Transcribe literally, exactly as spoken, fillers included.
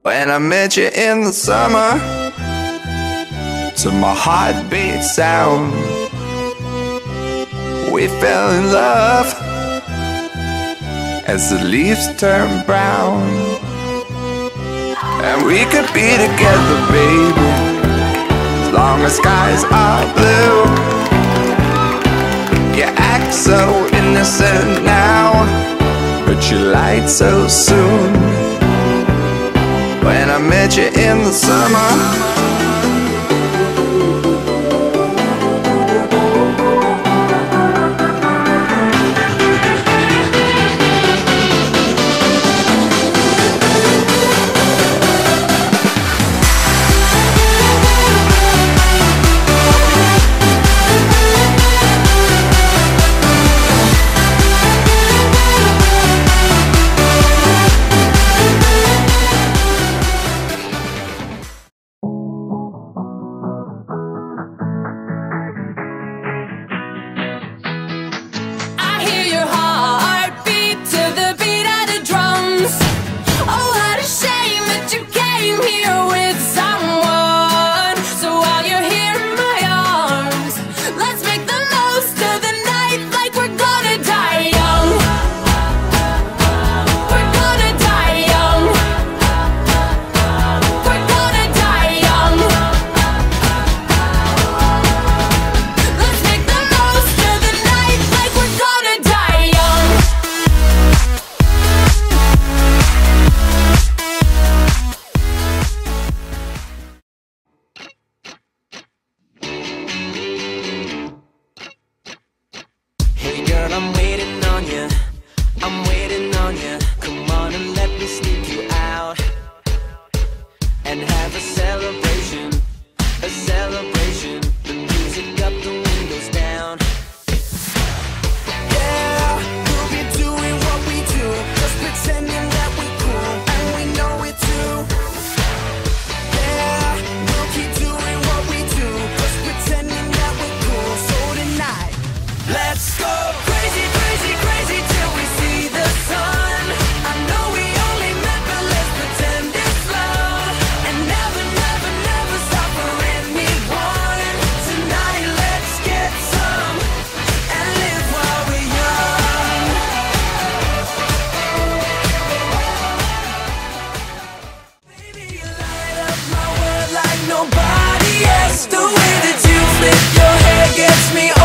When I met you in the summer, to my heartbeat sound, we fell in love as the leaves turn brown. And we could be together, baby, as long as skies are blue. You act so innocent now, but you lied so soon. When I met you in the summer, I'm waiting on you, I'm waiting on you. Come on and let me sneak you out and have a celebration, a celebration. The music up, the windows down. Yeah, we'll be doing what we do, just pretending that we're cool, and we know it too. Yeah, we'll keep doing what we do, just pretending that we're cool. So tonight, let's go. Nobody else, the way that you flip your hair gets me